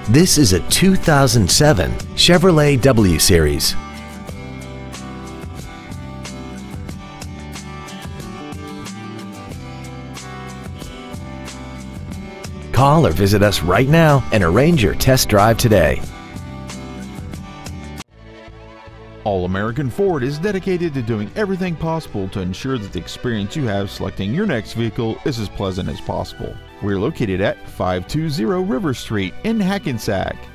This is a 2007 Chevrolet W Series. Call or visit us right now and arrange your test drive today. All American Ford is dedicated to doing everything possible to ensure that the experience you have selecting your next vehicle is as pleasant as possible. We're located at 520 River Street in Hackensack.